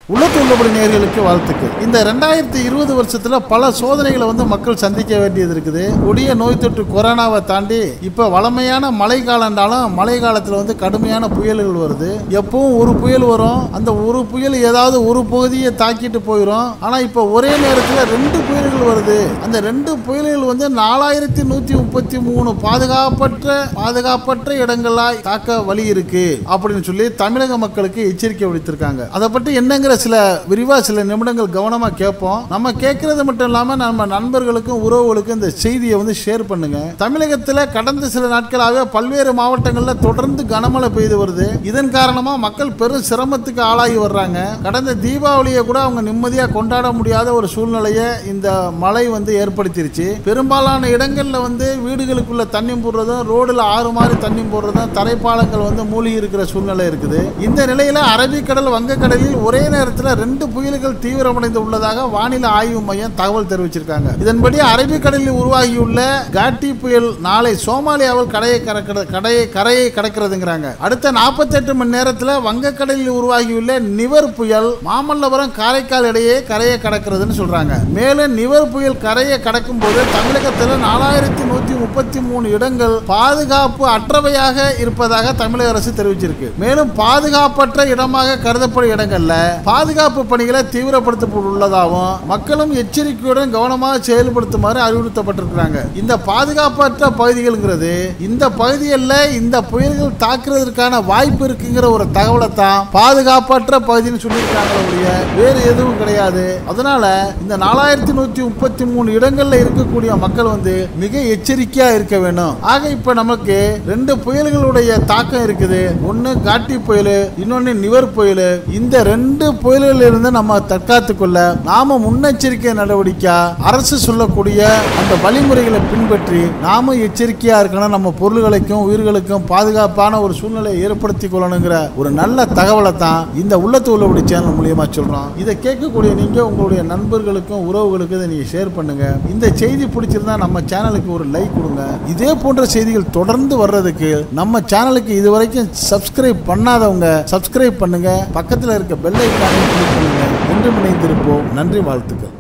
உள்ளத்து உள்ளபடி நேயர்களுக்கு வாழ்த்துக்கள். இந்த 2020 வருஷத்துல பல சோதனைகளை மக்கள் சந்திக்க வேண்டியது இருக்குது. கொடிய நோய் தொற்று கொரோனாவை தாண்டி இப்ப வளமையான மழை காலம்னாலும் மழை காலத்துல கடுமையான புயல்கள் வருது. எப்பவும் ஒரு புயல் வரும், அந்த ஒரு புயல் ஏதாவது ஒரு பகுதியை தாக்கிட்டு போயிடும். ஆனா இப்ப ஒரே நேரத்தில் 2 புயல்கள் வருது. அந்த 2 புயல்கள் 4133 பாதுகாப்பற்ற இடங்களாய் தாக்க வழி இருக்கு அப்படின்னு சொல்லி தமிழக மக்களுக்கு எச்சரிக்கை விடுத்திருக்காங்க. அதை பற்றி என்னங்கிற சில நிமிடங்கள் கவனமா கேட்போம். நம்ம கேட்கறது மட்டும் இல்லாம நம்ம நண்பர்களுக்கும் உறவுகளுக்கும் இந்த செய்தியை ஷேர் பண்ணுங்க. தமிழகத்தில் கடந்த சில நாட்களாக பல்வேறு மாவட்டங்களில் தொடர்ந்து கனமழை பெய்து வருது. இதன் காரணமா மக்கள் பெரும் சிரமத்துக்கு ஆளாகி வர்றாங்க. கடந்த தீபாவளியை கூட அவங்க நிம்மதியா கொண்டாட முடியாத ஒரு சூழ்நிலையை இந்த மழை ஏற்படுத்திருச்சு. பெரும்பாலான இடங்கள்ல வீடுகளுக்குள்ள தண்ணி போடுறதும், ரோடுல ஆறு மாதிரி தண்ணி போடுறதும், தரைப்பாலங்கள் மூழ்கி இருக்கிற சூழ்நிலை இருக்குது. இந்த நிலையில அரபிக்கடல் வங்கக்கடலில் ஒரே நேரத்தில் 2 புயல்கள் தீவிரமடைந்து உள்ளதாக வானிலை ஆய்வு மையம் தகவல் தெரிவிச்சிருக்காங்க. இதன்படி அரபிக்கடலில் உருவாகியுள்ள காட்டி புயல் நாளை சோமாலியாவில் கரையை கடக்கிறதுங்கிறாங்க. அடுத்த 48 மணி நேரத்தில் வங்கக்கடலில் உருவாகியுள்ள நிவர் புயல் மாமல்லபுரம் காரைக்கால் இடையே கரையை கடக்கிறதுன்னு சொல்றாங்க. மேலும் நிவர் புயல் கரையை கடக்கும் போது தமிழகத்தில் 4133 இடங்கள் பாதுகாப்பு அற்றவையாக இருப்பதாக தமிழக அரசு தெரிவிச்சிருக்கு. மேலும் பாதுகாப்பற்ற இடமாக கருதப்படும் இடங்கள்ல பாதுகாப்பு பணிகளை தீவிரப்படுத்தப்பட்டுள்ளதாகவும் மக்களும் எச்சரிக்கையுடன் கவனமாக செயல்படுத்துமாறு அறிவுறுத்தப்பட்டிருக்கிறாங்க. இந்த பாதுகாப்பற்ற பகுதிகள்ங்கிறது இந்த பகுதிகளில் இந்த புயல்கள் தாக்குறதுக்கான வாய்ப்பு இருக்குங்கிற ஒரு தகவலை தான் பாதுகாப்பற்ற பகுதின்னு சொல்லியிருக்காங்க. வேறு எதுவும் கிடையாது. அதனால இந்த 4133 இடங்கள்ல இருக்கக்கூடிய மக்கள் மிக எச்சரிக்கையா இருக்க வேண்டும். ஆக இப்ப நமக்கு 2 புயல்களுடைய தாக்கம் இருக்குது. ஒன்னு காட்டி புயல், இன்னொன்னு நிவர் புயல். இந்த 2 புயல்களில் இருந்து நம்ம தற்காத்துக் கொள்ள நாம முன்னெச்சரிக்கை நடவடிக்கை அரசு சொல்லக்கூடிய அந்த வழிமுறைகளை பின்பற்றி நாம எச்சரிக்கையா இருக்கணும். நம்ம பொருள்களுக்கும் உயிர்களுக்கும் பாதுகாப்பான ஒரு சூழ்நிலையை ஏற்படுத்திக் கொள்ளணுங்கிற ஒரு நல்ல தகவலை தான் இந்த உள்ளத்து உள்ளபடி சேனல் மூலியமா சொல்றோம். இதை கேட்கக்கூடிய நீங்க உங்களுடைய நண்பர்களுக்கும் உறவுகளுக்கும் இதை நீங்க ஷேர் பண்ணுங்க. இந்த செய்தி பிடிச்சிருந்தா நம்ம சேனலுக்கு ஒரு லைக் கொடுங்க. இதே போன்ற செய்திகள் தொடர்ந்து வர்றதுக்கு நம்ம சேனலுக்கு இதுவரைக்கும் சப்ஸ்கிரைப் பண்ணாதவங்க சப்ஸ்கிரைப் பண்ணுங்க. பக்கத்தில் இருக்க பெல் ஐகானை கிளிக் பண்ணுங்க. என்று இணைந்திருப்போம். நன்றி, வாழ்த்துக்கள்.